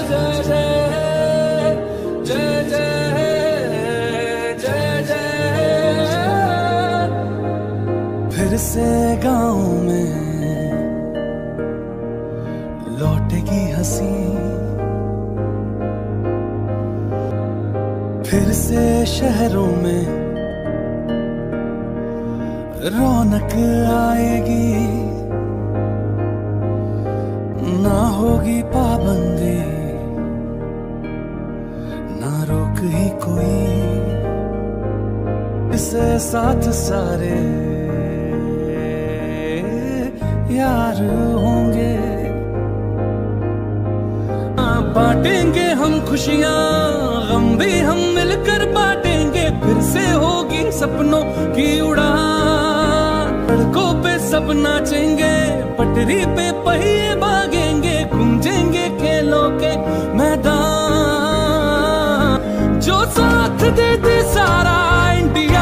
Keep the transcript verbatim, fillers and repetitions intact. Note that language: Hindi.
जय जय जय जय जय जय। फिर से गाँव में लौटेगी हंसी, फिर से शहरों में रौनक आएगी। ना होगी पाबंदी, ना रोक ही कोई, इसे साथ सारे यार होंगे। बांटेंगे हम खुशियां, गम भी हम मिलकर बांटेंगे। फिर से होगी सपनों की उड़ान, सड़कों पे सब नाचेंगे, पटरी पे पहिए भागेंगे, गूंजेंगे खेलों के मैदान। जो साथ दे दे सारा इंडिया,